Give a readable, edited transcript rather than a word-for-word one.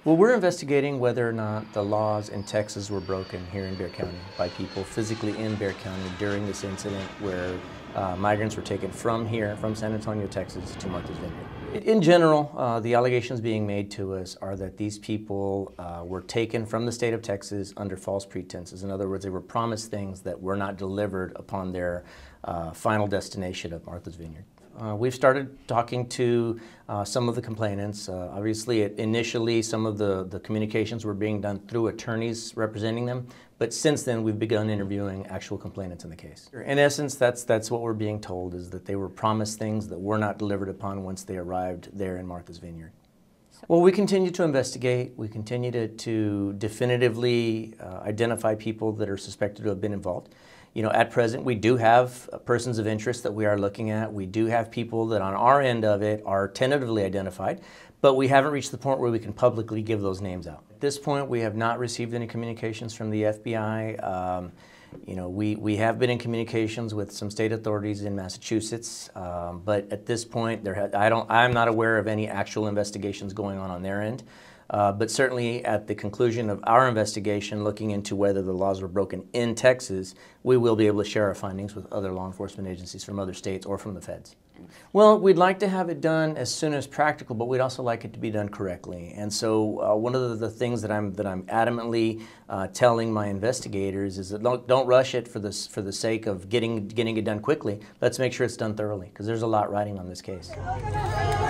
Well, we're investigating whether or not the laws in Texas were broken here in Bexar County by people physically in Bexar County during this incident where migrants were taken from here, from San Antonio, Texas, to Martha's Vineyard. In general, the allegations being made to us are that these people were taken from the state of Texas under false pretenses. In other words, they were promised things that were not delivered upon their final destination of Martha's Vineyard. We've started talking to some of the complainants. Obviously, initially, some of the communications were being done through attorneys representing them, but since then, we've begun interviewing actual complainants in the case. In essence, that's what we're being told, is that they were promised things that were not delivered upon once they arrived there in Martha's Vineyard. Well, we continue to investigate. We continue to definitively identify people that are suspected to have been involved. You know, at present, we do have persons of interest that we are looking at. We do have people that on our end of it are tentatively identified, but we haven't reached the point where we can publicly give those names out. At this point, we have not received any communications from the FBI. You know, we have been in communications with some state authorities in Massachusetts, but at this point, I'm not aware of any actual investigations going on their end. But certainly at the conclusion of our investigation looking into whether the laws were broken in Texas, we will be able to share our findings with other law enforcement agencies from other states or from the feds. Well, we'd like to have it done as soon as practical, but we'd also like it to be done correctly. And so one of the things that I'm adamantly telling my investigators is that don't rush it for the sake of getting it done quickly. Let's make sure it's done thoroughly, because there's a lot riding on this case.